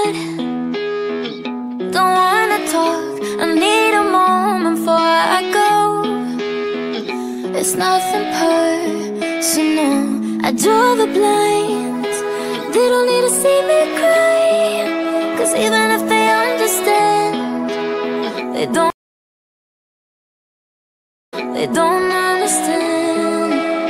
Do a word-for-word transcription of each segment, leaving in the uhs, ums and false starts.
good. Don't wanna talk, I need a moment before I go. It's nothing personal, I draw the blinds. They don't need to see me cry, 'cause even if they understand, they don't They don't understand.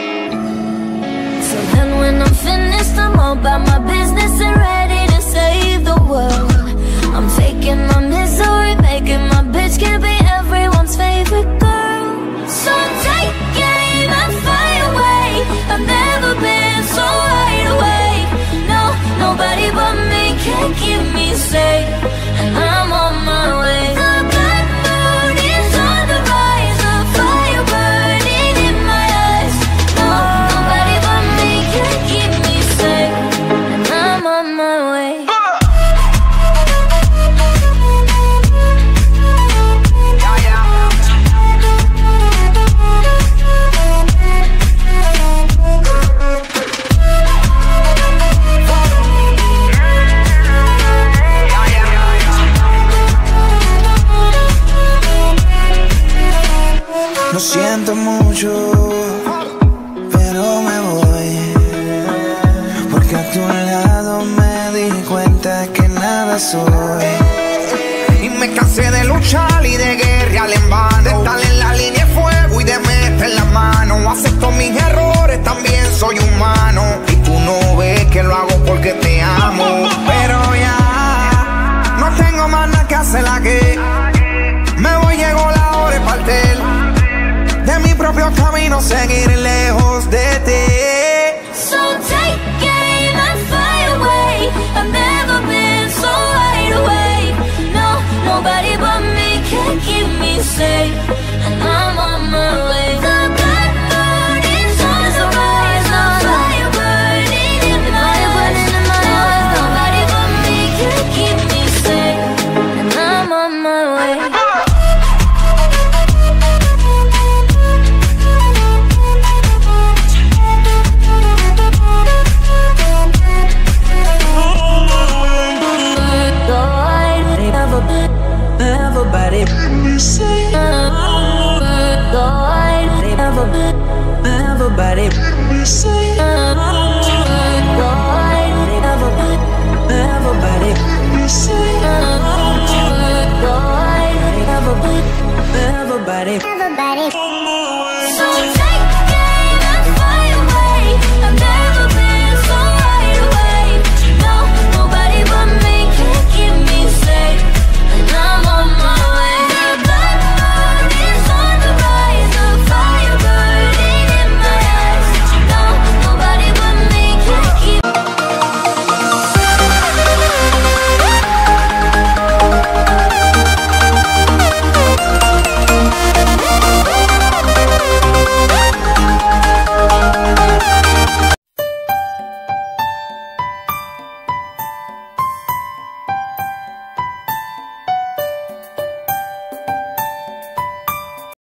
So then when I'm finished, I'm all about my business and ready to save the world. I'm faking my misery, making my bitch can be everyone's favorite girl. So take aim and fly away. I've never been so wide awake. No, nobody but me can keep me safe, and I'm on my way. Lo siento mucho, pero me voy, porque a tu lado me di cuenta que nada soy. Y me cansé de luchar y de guerrear en vano, de estar en la línea de fuego y de meter la mano. Acepto mis errores, también soy humano, y tú no ves que lo hago porque te amo. Pero ya no tengo más nada que hacer aquí. Me voy, llegó la hora de partir de mi propio camino, seguir lejos de ti. So take aim and fly away. I've never been so wide awake. No, nobody but me can keep me safe, and I'm on my way. The black moon is on the rise, the fire burning in my eyes. Nobody but me can keep me safe, and I'm on my way. Everybody, everybody, everybody, everybody, everybody.